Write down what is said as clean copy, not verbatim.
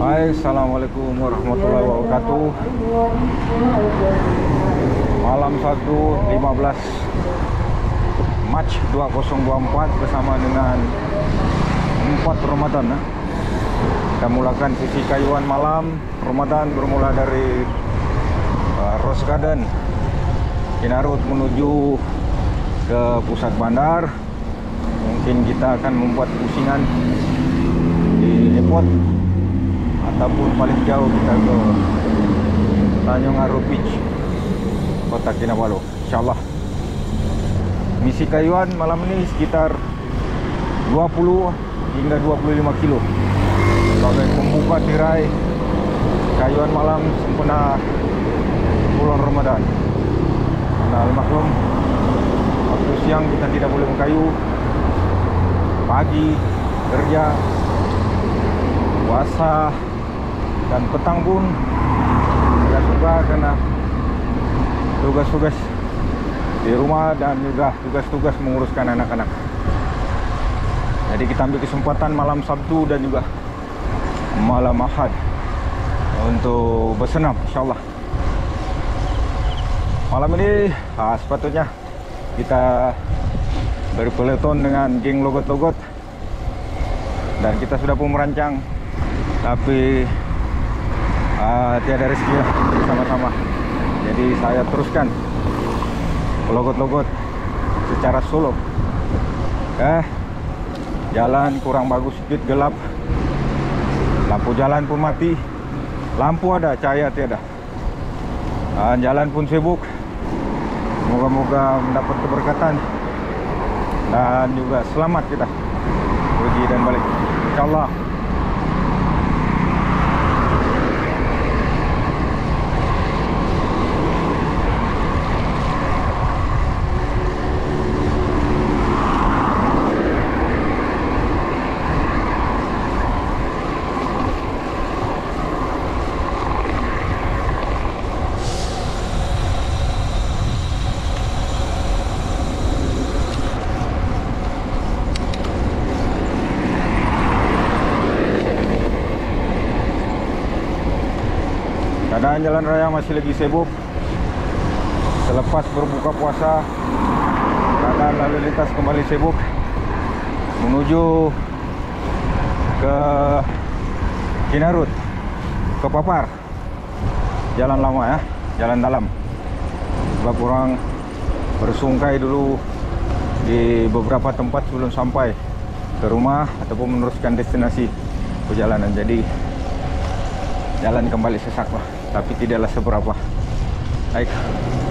Baik, Assalamualaikum warahmatullahi wabarakatuh. Malam Sabtu 15 Mac 2024 bersama dengan 4 Ramadan. Kita mulakan sesi kayuan malam Ramadan bermula dari Rose Garden Kinarut menuju ke pusat bandar. Mungkin kita akan membuat pusingan di depot ataupun paling jauh kita ke Tanjung Aru Beach, Kota Kinabalu, insyaallah. Misi kayuan malam ini sekitar 20 hingga 25 kilo sebagai pembuka tirai kayuan malam sempena bulan Ramadan. Karena al-maklum waktu siang kita tidak boleh mengkayu, pagi kerja, puasa, dan petang pun tidak suka karena tugas-tugas di rumah dan juga tugas-tugas menguruskan anak-anak. Jadi kita ambil kesempatan malam Sabtu dan juga malam Ahad untuk bersenam, insyaallah. Malam ini sepatutnya kita berpeleton dengan geng logot-logot, dan kita sudah pun merancang, tapi tiada rezeki lah bersama-sama. Jadi saya teruskan logot-logot secara solo. Jalan kurang bagus, sedikit gelap, lampu jalan pun mati, lampu ada, cahaya tiada, jalan pun sibuk. Moga-moga mendapat keberkatan dan juga selamat kita pergi dan balik, insyaallah. Keadaan jalan raya masih lagi sibuk. Selepas berbuka puasa, keadaan lalu lintas kembali sibuk menuju ke Kinarut, ke Papar. Jalan lama ya, jalan dalam. Sebab kurang bersungkai dulu di beberapa tempat sebelum sampai ke rumah ataupun meneruskan destinasi perjalanan. Jadi jalan kembali sesak lah, tapi tidaklah seberapa. Baik.